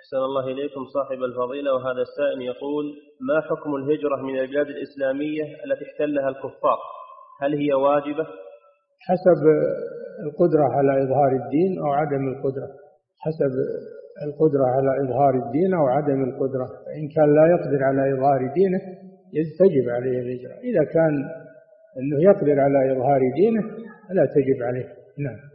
أحسن الله إليكم صاحب الفضيلة. وهذا السائل يقول: ما حكم الهجرة من البلاد الإسلامية التي احتلها الكفار؟ هل هي واجبة؟ حسب القدرة على إظهار الدين أو عدم القدرة، حسب القدرة على إظهار الدين أو عدم القدرة. فإن كان لا يقدر على إظهار دينه تجب عليه الهجرة، إذا كان أنه يقدر على إظهار دينه لا تجب عليه. نعم.